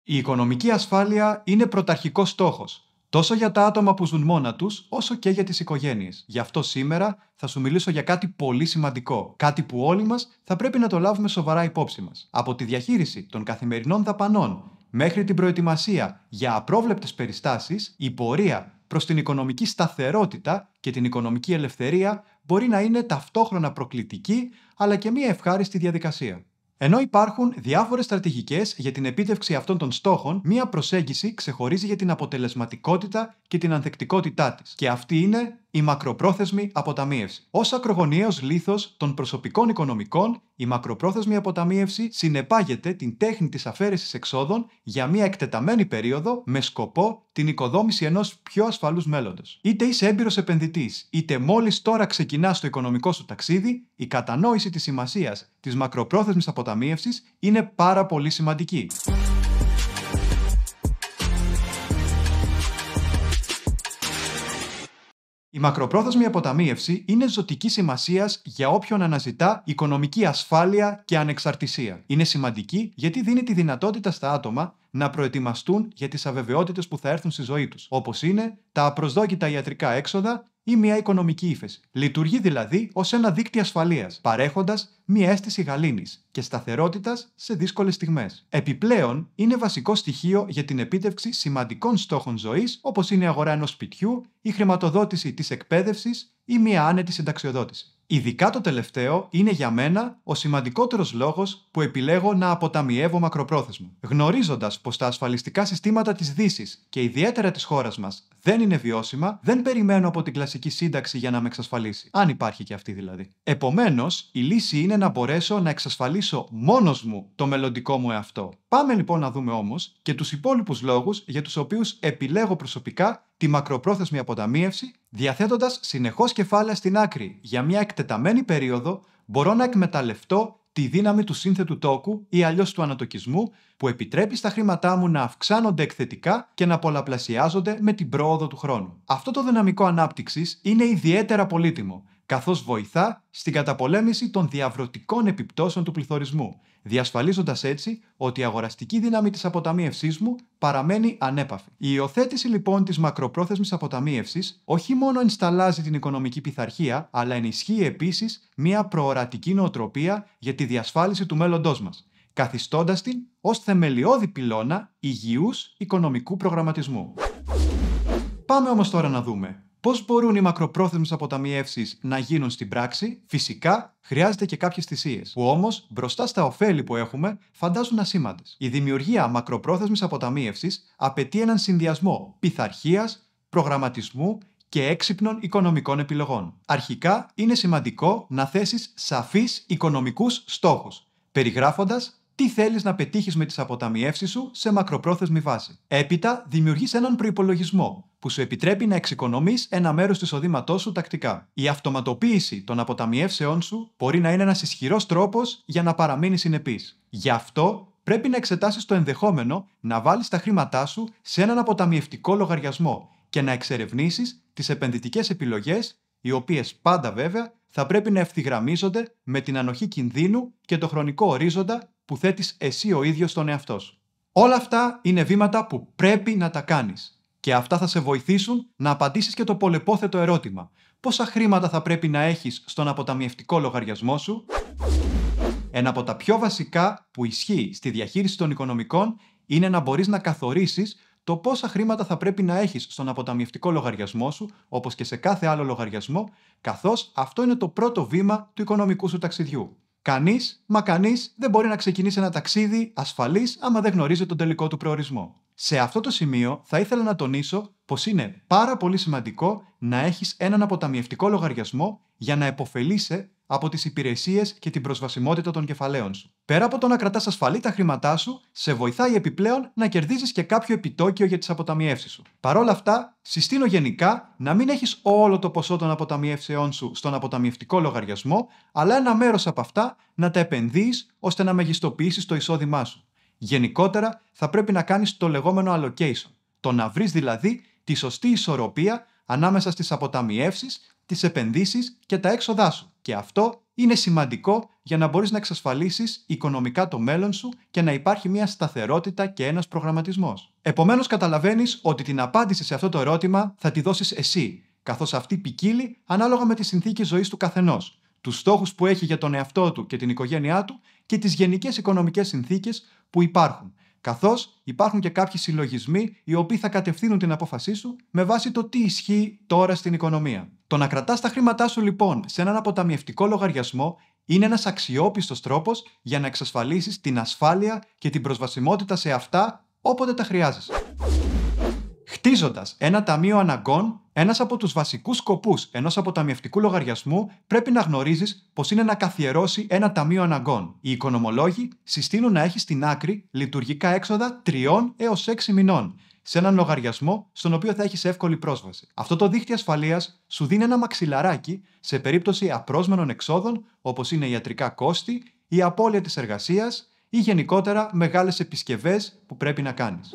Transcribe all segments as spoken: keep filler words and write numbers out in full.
Η οικονομική ασφάλεια είναι πρωταρχικός στόχος, τόσο για τα άτομα που ζουν μόνα τους, όσο και για τις οικογένειες. Γι' αυτό σήμερα θα σου μιλήσω για κάτι πολύ σημαντικό, κάτι που όλοι μας θα πρέπει να το λάβουμε σοβαρά υπόψη μας. Από τη διαχείριση των καθημερινών δαπανών μέχρι την προετοιμασία για απρόβλεπτες περιστάσεις, η πορεία προς την οικονομική σταθερότητα και την οικονομική ελευθερία μπορεί να είναι ταυτόχρονα προκλητική, αλλά και μια ευχάριστη διαδικασία. Ενώ υπάρχουν διάφορες στρατηγικές για την επίτευξη αυτών των στόχων, μία προσέγγιση ξεχωρίζει για την αποτελεσματικότητα και την ανθεκτικότητά της. Και αυτή είναι η μακροπρόθεσμη αποταμίευση. Ως ακρογωνιαίος λίθος των προσωπικών οικονομικών, η μακροπρόθεσμη αποταμίευση συνεπάγεται την τέχνη της αφαίρεσης εξόδων για μία εκτεταμένη περίοδο με σκοπό την οικοδόμηση ενός πιο ασφαλούς μέλλοντος. Είτε είσαι έμπειρος επενδυτής, είτε μόλις τώρα ξεκινάς το οικονομικό σου ταξίδι, η κατανόηση της σημασίας της μακροπρόθεσμης αποταμίευσης είναι πάρα πολύ σημαντική. Η μακροπρόθεσμη αποταμίευση είναι ζωτικής σημασίας για όποιον αναζητά οικονομική ασφάλεια και ανεξαρτησία. Είναι σημαντική γιατί δίνει τη δυνατότητα στα άτομα να προετοιμαστούν για τις αβεβαιότητες που θα έρθουν στη ζωή τους, όπως είναι τα απροσδόκητα ιατρικά έξοδα ή μια οικονομική ύφεση. Λειτουργεί δηλαδή ως ένα δίκτυο ασφαλείας, παρέχοντας μια αίσθηση γαλήνης και σταθερότητας σε δύσκολες στιγμές. Επιπλέον, είναι βασικό στοιχείο για την επίτευξη σημαντικών στόχων ζωής, όπως είναι η αγορά ενός σπιτιού, η χρηματοδότηση της εκπαίδευσης ή μια άνετη συνταξιοδότηση. Ειδικά το τελευταίο είναι για μένα ο σημαντικότερος λόγος που επιλέγω να αποταμιεύω μακροπρόθεσμα. Γνωρίζοντας πως τα ασφαλιστικά συστήματα της Δύσης και ιδιαίτερα της χώρας μας δεν είναι βιώσιμα, δεν περιμένω από την κλασική σύνταξη για να με εξασφαλίσει. Αν υπάρχει και αυτή δηλαδή. Επομένως, η λύση είναι να μπορέσω να εξασφαλίσω μόνος μου το μελλοντικό μου εαυτό. Πάμε λοιπόν να δούμε όμως και τους υπόλοιπους λόγους για τους οποίους επιλέγω προσωπικά τη μακροπρόθεσμη αποταμίευση, διαθέτοντας συνεχώς κεφάλαια στην άκρη για μια εκτεταμένη περίοδο, μπορώ να εκμεταλλευτώ τη δύναμη του σύνθετου τόκου ή αλλιώς του ανατοκισμού, που επιτρέπει στα χρήματά μου να αυξάνονται εκθετικά και να πολλαπλασιάζονται με την πρόοδο του χρόνου. Αυτό το δυναμικό ανάπτυξης είναι ιδιαίτερα πολύτιμο, καθώς βοηθά στην καταπολέμηση των διαβρωτικών επιπτώσεων του πληθωρισμού, διασφαλίζοντας έτσι ότι η αγοραστική δύναμη της αποταμίευσής μου παραμένει ανέπαφη. Η υιοθέτηση λοιπόν της μακροπρόθεσμης αποταμίευσης όχι μόνο ενσταλλάζει την οικονομική πειθαρχία, αλλά ενισχύει επίσης μια προορατική νοοτροπία για τη διασφάλιση του μέλλοντός μας, καθιστώντας την ως θεμελιώδη πυλώνα υγιούς οικονομικού προγραμματισμού. Πάμε όμως τώρα να δούμε πώς μπορούν οι μακροπρόθεσμες αποταμιεύσεις να γίνουν στην πράξη. Φυσικά, χρειάζεται και κάποιες θυσίες, που όμως μπροστά στα ωφέλη που έχουμε φαντάζουν ασήμαντες. Η δημιουργία μακροπρόθεσμης αποταμίευσης απαιτεί έναν συνδυασμό πειθαρχίας, προγραμματισμού και έξυπνων οικονομικών επιλογών. Αρχικά, είναι σημαντικό να θέσεις σαφείς οικονομικούς στόχους, περιγράφοντας τι θέλεις να πετύχεις με τις αποταμιεύσεις σου σε μακροπρόθεσμη βάση. Έπειτα, δημιουργείς έναν προϋπολογισμό που σου επιτρέπει να εξοικονομείς ένα μέρος του εισοδήματός σου τακτικά. Η αυτοματοποίηση των αποταμιεύσεών σου μπορεί να είναι ένας ισχυρός τρόπος για να παραμείνεις συνεπής. Γι' αυτό, πρέπει να εξετάσεις το ενδεχόμενο να βάλεις τα χρήματά σου σε έναν αποταμιευτικό λογαριασμό και να εξερευνήσεις τις επενδυτικές επιλογές, οι οποίες πάντα βέβαια θα πρέπει να ευθυγραμμίζονται με την ανοχή κινδύνου και το χρονικό ορίζοντα που θέτεις εσύ ο ίδιος στον εαυτό σου. Όλα αυτά είναι βήματα που πρέπει να τα κάνεις. Και αυτά θα σε βοηθήσουν να απαντήσεις και το πολεπόθετο ερώτημα: πόσα χρήματα θα πρέπει να έχεις στον αποταμιευτικό λογαριασμό σου? Ένα από τα πιο βασικά που ισχύει στη διαχείριση των οικονομικών είναι να μπορείς να καθορίσεις το πόσα χρήματα θα πρέπει να έχεις στον αποταμιευτικό λογαριασμό σου, όπως και σε κάθε άλλο λογαριασμό, καθώς αυτό είναι το πρώτο βήμα του οικονομικού σου ταξιδιού. Κανείς, μα κανείς δεν μπορεί να ξεκινήσει ένα ταξίδι ασφαλής άμα δεν γνωρίζει τον τελικό του προορισμό. Σε αυτό το σημείο θα ήθελα να τονίσω πως είναι πάρα πολύ σημαντικό να έχεις έναν αποταμιευτικό λογαριασμό για να επωφελείσαι από τις υπηρεσίες και την προσβασιμότητα των κεφαλαίων σου. Πέρα από το να κρατάς ασφαλή τα χρήματά σου, σε βοηθάει επιπλέον να κερδίζεις και κάποιο επιτόκιο για τις αποταμιεύσεις σου. Παρ' όλα αυτά, συστήνω γενικά να μην έχεις όλο το ποσό των αποταμιεύσεών σου στον αποταμιευτικό λογαριασμό, αλλά ένα μέρος από αυτά να τα επενδύεις ώστε να μεγιστοποιήσεις το εισόδημά σου. Γενικότερα, θα πρέπει να κάνεις το λεγόμενο allocation, το να βρεις δηλαδή τη σωστή ισορροπία ανάμεσα στις αποταμιεύσεις, τις επενδύσεις και τα έξοδά σου. Και αυτό είναι σημαντικό για να μπορείς να εξασφαλίσεις οικονομικά το μέλλον σου και να υπάρχει μια σταθερότητα και ένας προγραμματισμός. Επομένως, καταλαβαίνεις ότι την απάντηση σε αυτό το ερώτημα θα τη δώσεις εσύ, καθώς αυτή ποικίλει ανάλογα με τις συνθήκες ζωής του καθενός, τους στόχους που έχει για τον εαυτό του και την οικογένειά του και τις γενικές οικονομικές συνθήκες που υπάρχουν. Καθώς υπάρχουν και κάποιοι συλλογισμοί οι οποίοι θα κατευθύνουν την απόφασή σου με βάση το τι ισχύει τώρα στην οικονομία. Το να κρατάς τα χρήματά σου λοιπόν σε έναν αποταμιευτικό λογαριασμό είναι ένας αξιόπιστος τρόπος για να εξασφαλίσεις την ασφάλεια και την προσβασιμότητα σε αυτά όποτε τα χρειάζεσαι. Χτίζοντας ένα ταμείο αναγκών, ένας από τους βασικούς σκοπούς ενός αποταμιευτικού λογαριασμού πρέπει να γνωρίζεις πως είναι να καθιερώσει ένα ταμείο αναγκών. Οι οικονομολόγοι συστήνουν να έχεις στην άκρη λειτουργικά έξοδα τριών έως έξι μηνών σε έναν λογαριασμό στον οποίο θα έχεις εύκολη πρόσβαση. Αυτό το δίχτυ ασφαλείας σου δίνει ένα μαξιλαράκι σε περίπτωση απρόσμενων εξόδων όπως είναι ιατρικά κόστη, η απώλεια της εργασίας ή γενικότερα μεγάλες επισκευές που πρέπει να κάνεις.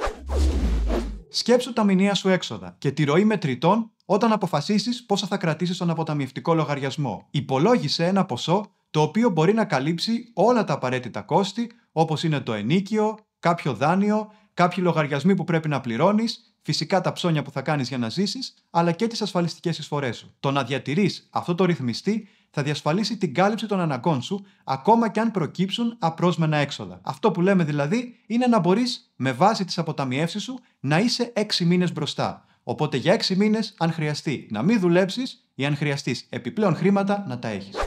Σκέψου τα μηνιαία σου έξοδα και τη ροή μετρητών όταν αποφασίσεις πόσα θα κρατήσεις στον αποταμιευτικό λογαριασμό. Υπολόγισε ένα ποσό το οποίο μπορεί να καλύψει όλα τα απαραίτητα κόστη, όπως είναι το ενοίκιο, κάποιο δάνειο, κάποιοι λογαριασμοί που πρέπει να πληρώνεις, φυσικά τα ψώνια που θα κάνεις για να ζήσεις, αλλά και τις ασφαλιστικές εισφορές σου. Το να διατηρείς αυτό το ρυθμιστή θα διασφαλίσει την κάλυψη των αναγκών σου, ακόμα και αν προκύψουν απρόσμενα έξοδα. Αυτό που λέμε δηλαδή είναι να μπορείς με βάση τις αποταμιεύσεις σου να είσαι έξι μήνες μπροστά. Οπότε για έξι μήνες, αν χρειαστεί να μην δουλέψεις ή αν χρειαστείς επιπλέον χρήματα, να τα έχεις.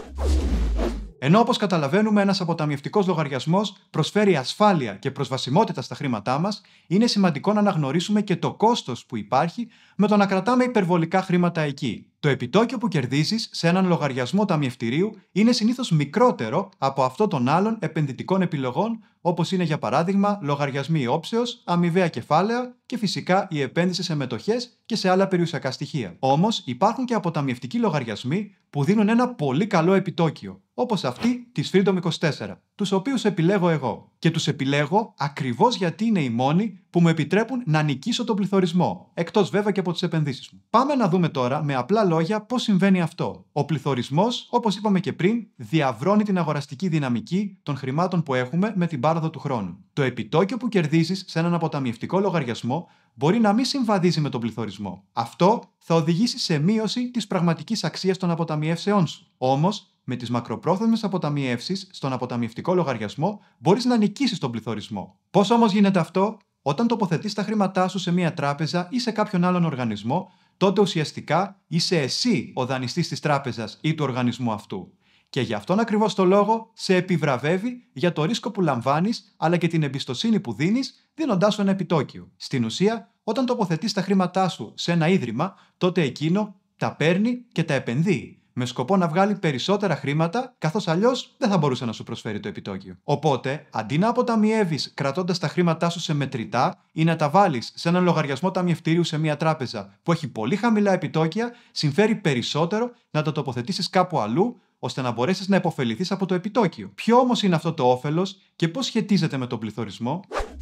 Ενώ όπως καταλαβαίνουμε, ένας αποταμιευτικός λογαριασμός προσφέρει ασφάλεια και προσβασιμότητα στα χρήματά μας, είναι σημαντικό να αναγνωρίσουμε και το κόστος που υπάρχει με το να κρατάμε υπερβολικά χρήματα εκεί. Το επιτόκιο που κερδίζεις σε έναν λογαριασμό ταμιευτηρίου είναι συνήθως μικρότερο από αυτό των άλλων επενδυτικών επιλογών, όπως είναι για παράδειγμα λογαριασμοί όψεως, αμοιβαία κεφάλαια και φυσικά η επένδυση σε μετοχές και σε άλλα περιουσιακά στοιχεία. Όμως υπάρχουν και αποταμιευτικοί λογαριασμοί που δίνουν ένα πολύ καλό επιτόκιο, όπως αυτή της Freedom είκοσι τέσσερα, τους οποίους επιλέγω εγώ. Και τους επιλέγω ακριβώς γιατί είναι οι μόνοι που μου επιτρέπουν να νικήσω τον πληθωρισμό, εκτός βέβαια και από τις επενδύσεις μου. Πάμε να δούμε τώρα με απλά λόγια πώς συμβαίνει αυτό. Ο πληθωρισμός, όπως είπαμε και πριν, διαβρώνει την αγοραστική δυναμική των χρημάτων που έχουμε με την πάροδο του χρόνου. Το επιτόκιο που κερδίζεις σε έναν αποταμιευτικό λογαριασμό μπορεί να μην συμβαδίζει με τον πληθωρισμό. Αυτό θα οδηγήσει σε μείωση της πραγματικής αξίας των αποταμιεύσεών σου. Όμως, με τις μακροπρόθεσμες αποταμιεύσεις στον αποταμιευτικό λογαριασμό μπορείς να νικήσεις τον πληθωρισμό. Πώς όμως γίνεται αυτό? Όταν τοποθετείς τα χρήματά σου σε μία τράπεζα ή σε κάποιον άλλον οργανισμό, τότε ουσιαστικά είσαι εσύ ο δανειστής της τράπεζας ή του οργανισμού αυτού. Και γι' αυτόν ακριβώς το λόγο σε επιβραβεύει για το ρίσκο που λαμβάνεις, αλλά και την εμπιστοσύνη που δίνεις, δίνοντάς σου ένα επιτόκιο. Στην ουσία, όταν τοποθετείς τα χρήματά σου σε ένα ίδρυμα, τότε εκείνο τα παίρνει και τα επενδύει, με σκοπό να βγάλει περισσότερα χρήματα, καθώς αλλιώς δεν θα μπορούσε να σου προσφέρει το επιτόκιο. Οπότε, αντί να αποταμιεύεις κρατώντας τα χρήματά σου σε μετρητά ή να τα βάλεις σε έναν λογαριασμό ταμιευτηρίου σε μια τράπεζα που έχει πολύ χαμηλά επιτόκια, συμφέρει περισσότερο να τα τοποθετήσεις κάπου αλλού, ώστε να μπορέσεις να υποφεληθείς από το επιτόκιο. Ποιο όμως είναι αυτό το όφελος και πώς σχετίζεται με τον πληθωρισμό?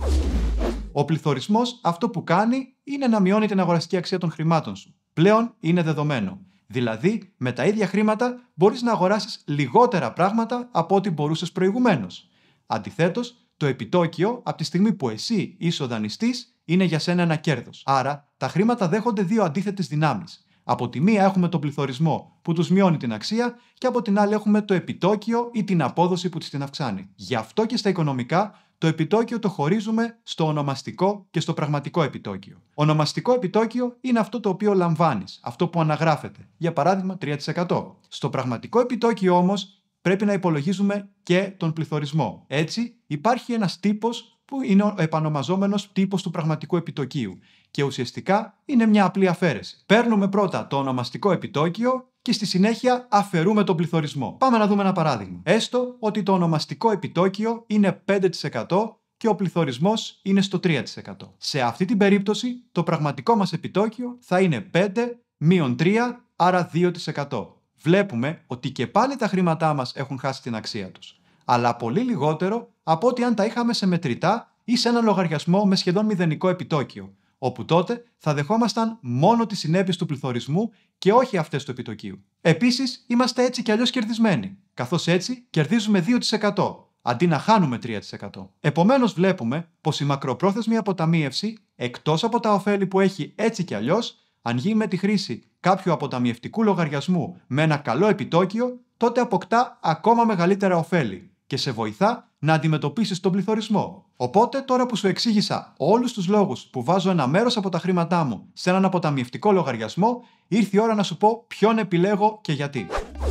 Ο πληθωρισμός αυτό που κάνει είναι να μειώνει την αγοραστική αξία των χρημάτων σου. Πλέον είναι δεδομένο. Δηλαδή, με τα ίδια χρήματα μπορείς να αγοράσεις λιγότερα πράγματα από ό,τι μπορούσες προηγουμένως. Αντιθέτως, το επιτόκιο, από τη στιγμή που εσύ είσαι ο δανειστής, είναι για σένα ένα κέρδος. Άρα, τα χρήματα δέχονται δύο αντίθετες δυνάμεις. Από τη μία έχουμε τον πληθωρισμό που τους μειώνει την αξία και από την άλλη έχουμε το επιτόκιο ή την απόδοση που τις την αυξάνει. Γι' αυτό και στα οικονομικά το επιτόκιο το χωρίζουμε στο ονομαστικό και στο πραγματικό επιτόκιο. Ονομαστικό επιτόκιο είναι αυτό το οποίο λαμβάνεις, αυτό που αναγράφεται, για παράδειγμα τρία τοις εκατό. Στο πραγματικό επιτόκιο όμως πρέπει να υπολογίζουμε και τον πληθωρισμό. Έτσι υπάρχει ένας τύπος που είναι ο επανομαζόμενος τύπος του πραγματικού επιτοκίου και ουσιαστικά είναι μια απλή αφαίρεση. Παίρνουμε πρώτα το ονομαστικό επιτόκιο και στη συνέχεια αφαιρούμε τον πληθωρισμό. Πάμε να δούμε ένα παράδειγμα. Έστω ότι το ονομαστικό επιτόκιο είναι πέντε τοις εκατό και ο πληθωρισμός είναι στο τρία τοις εκατό. Σε αυτή την περίπτωση το πραγματικό μας επιτόκιο θα είναι πέντε μείον τρία, άρα δύο τοις εκατό. Βλέπουμε ότι και πάλι τα χρήματά μας έχουν χάσει την αξία τους, αλλά πολύ λιγότερο από ότι αν τα είχαμε σε μετρητά ή σε ένα λογαριασμό με σχεδόν μηδενικό επιτόκιο, όπου τότε θα δεχόμασταν μόνο τις συνέπειες του πληθωρισμού και όχι αυτές του επιτοκίου. Επίσης, είμαστε έτσι κι αλλιώς κερδισμένοι, καθώς έτσι κερδίζουμε δύο τοις εκατό, αντί να χάνουμε τρία τοις εκατό. Επομένως, βλέπουμε πως η μακροπρόθεσμη αποταμίευση, εκτός από τα ωφέλη που έχει έτσι κι αλλιώς, αν γίνει με τη χρήση κάποιου αποταμιευτικού λογαριασμού με ένα καλό επιτόκιο, τότε αποκτά ακόμα μεγαλύτερα ωφέλη και σε βοηθά να αντιμετωπίσεις τον πληθωρισμό. Οπότε, τώρα που σου εξήγησα όλους τους λόγους που βάζω ένα μέρος από τα χρήματά μου σε έναν αποταμιευτικό λογαριασμό, ήρθε η ώρα να σου πω ποιον επιλέγω και γιατί.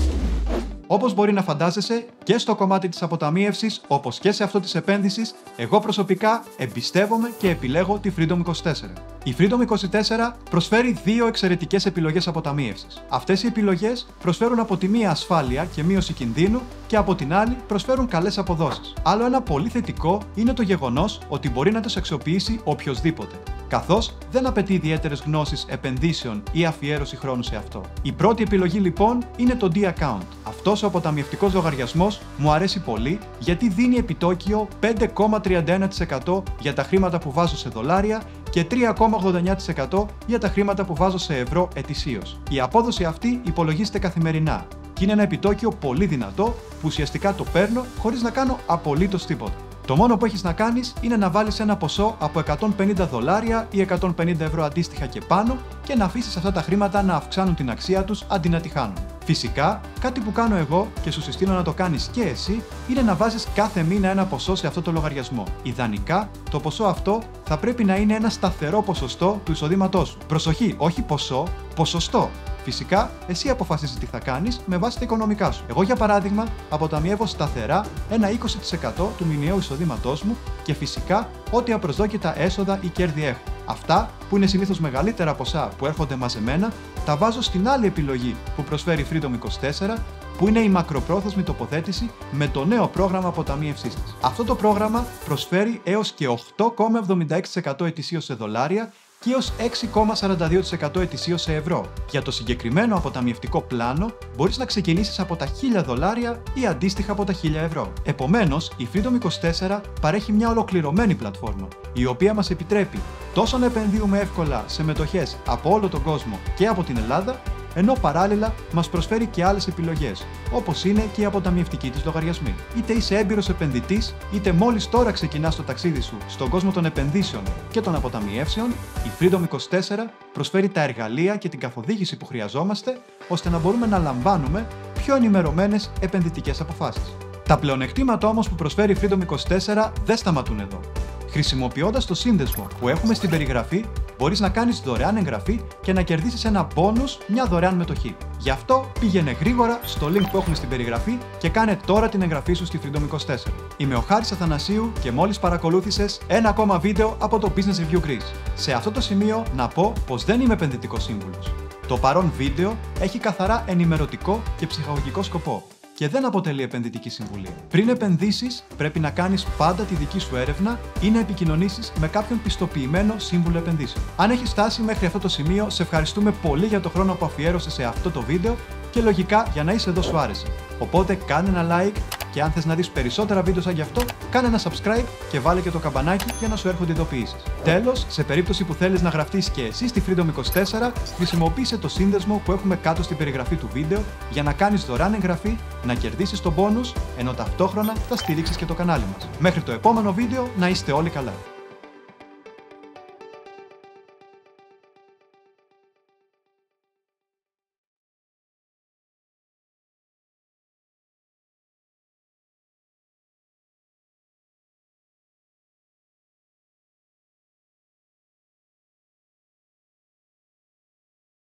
Όπως μπορεί να φαντάζεσαι, και στο κομμάτι της αποταμίευσης, όπως και σε αυτό της επένδυσης, εγώ προσωπικά εμπιστεύομαι και επιλέγω τη Freedom είκοσι τέσσερα. Η Freedom είκοσι τέσσερα προσφέρει δύο εξαιρετικές επιλογές αποταμίευσης. Αυτές οι επιλογές προσφέρουν από τη μία ασφάλεια και μείωση κινδύνου και από την άλλη προσφέρουν καλές αποδόσεις. Άλλο ένα πολύ θετικό είναι το γεγονός ότι μπορεί να τις αξιοποιήσει οποιοσδήποτε, καθώς δεν απαιτεί ιδιαίτερες γνώσεις επενδύσεων ή αφιέρωση χρόνου σε αυτό. Η πρώτη επιλογή λοιπόν είναι το D-Account. Αυτός ο αποταμιευτικός λογαριασμός μου αρέσει πολύ γιατί δίνει επιτόκιο πέντε κόμμα τριάντα ένα τοις εκατό για τα χρήματα που βάζω σε δολάρια και τρία κόμμα ογδόντα εννιά τοις εκατό για τα χρήματα που βάζω σε ευρώ ετησίως. Η απόδοση αυτή υπολογίζεται καθημερινά και είναι ένα επιτόκιο πολύ δυνατό που ουσιαστικά το παίρνω χωρίς να κάνω απολύτως τίποτα. Το μόνο που έχεις να κάνεις είναι να βάλεις ένα ποσό από εκατόν πενήντα δολάρια ή εκατόν πενήντα ευρώ αντίστοιχα και πάνω και να αφήσεις αυτά τα χρήματα να αυξάνουν την αξία τους αντί να τη χάνουν. Φυσικά, κάτι που κάνω εγώ και σου συστήνω να το κάνεις και εσύ είναι να βάζεις κάθε μήνα ένα ποσό σε αυτό το λογαριασμό. Ιδανικά, το ποσό αυτό θα πρέπει να είναι ένα σταθερό ποσοστό του εισοδήματός σου. Προσοχή, όχι ποσό, ποσοστό. Φυσικά, εσύ αποφασίζεις τι θα κάνεις με βάση τα οικονομικά σου. Εγώ, για παράδειγμα, αποταμιεύω σταθερά ένα είκοσι τοις εκατό του μηνιαίου εισοδήματός μου και φυσικά ό,τι απροσδόκητα έσοδα ή κέρδη έχω. Αυτά, που είναι συνήθως μεγαλύτερα ποσά που έρχονται μαζεμένα, τα βάζω στην άλλη επιλογή που προσφέρει η Freedom είκοσι τέσσερα, που είναι η μακροπρόθεσμη τοποθέτηση με το νέο πρόγραμμα αποταμίευσής της. Αυτό το πρόγραμμα προσφέρει έως και οκτώ κόμμα εβδομήντα έξι τοις εκατό ετησίως σε δολάρια και έως έξι κόμμα σαράντα δύο τοις εκατό ετησίως σε ευρώ. Για το συγκεκριμένο αποταμιευτικό πλάνο μπορείς να ξεκινήσεις από τα χίλια δολάρια ή αντίστοιχα από τα χίλια ευρώ. Επομένως, η Freedom είκοσι τέσσερα παρέχει μια ολοκληρωμένη πλατφόρμα, η οποία μας επιτρέπει τόσο να επενδύουμε εύκολα σε μετοχές από όλο τον κόσμο και από την Ελλάδα, ενώ παράλληλα μας προσφέρει και άλλες επιλογές, όπως είναι και οι αποταμιευτικοί της λογαριασμοί. Είτε είσαι έμπειρος επενδυτής, είτε μόλις τώρα ξεκινάς το ταξίδι σου στον κόσμο των επενδύσεων και των αποταμιεύσεων, η Freedom είκοσι τέσσερα προσφέρει τα εργαλεία και την καθοδήγηση που χρειαζόμαστε, ώστε να μπορούμε να λαμβάνουμε πιο ενημερωμένες επενδυτικές αποφάσεις. Τα πλεονεκτήματα όμως που προσφέρει η Freedom είκοσι τέσσερα δεν σταματούν εδώ. Χρησιμοποιώντας το σύνδεσμο που έχουμε στην περιγραφή, μπορείς να κάνεις δωρεάν εγγραφή και να κερδίσεις ένα μπόνους, μια δωρεάν μετοχή. Γι' αυτό πήγαινε γρήγορα στο link που έχουμε στην περιγραφή και κάνε τώρα την εγγραφή σου στη Freedom είκοσι τέσσερα. Είμαι ο Χάρης Αθανασίου και μόλις παρακολούθησες ένα ακόμα βίντεο από το Business Review Greece. Σε αυτό το σημείο να πω πως δεν είμαι επενδυτικός σύμβουλος. Το παρόν βίντεο έχει καθαρά ενημερωτικό και ψυχαγωγικό σκοπό και δεν αποτελεί επενδυτική συμβουλή. Πριν επενδύσεις, πρέπει να κάνεις πάντα τη δική σου έρευνα ή να επικοινωνήσεις με κάποιον πιστοποιημένο σύμβουλο επενδύσεων. Αν έχεις φτάσει μέχρι αυτό το σημείο, σε ευχαριστούμε πολύ για το χρόνο που αφιέρωσες σε αυτό το βίντεο και λογικά για να είσαι εδώ σου άρεσε. Οπότε κάνε ένα like και αν θες να δεις περισσότερα βίντεο σαν γι' αυτό, κάνε ένα subscribe και βάλε και το καμπανάκι για να σου έρχονται ειδοποιήσεις. Τέλος, σε περίπτωση που θέλεις να γραφτείς και εσύ στη Freedom είκοσι τέσσερα, χρησιμοποίησε το σύνδεσμο που έχουμε κάτω στην περιγραφή του βίντεο για να κάνεις δωρεάν εγγραφή, να κερδίσεις τον bonus, ενώ ταυτόχρονα θα στηρίξεις και το κανάλι μας. Μέχρι το επόμενο βίντεο, να είστε όλοι καλά.